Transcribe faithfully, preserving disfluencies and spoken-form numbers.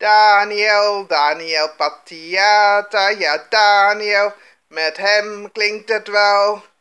Daniel, Daniel Patiata, ja Daniel, met hem klinkt het wel.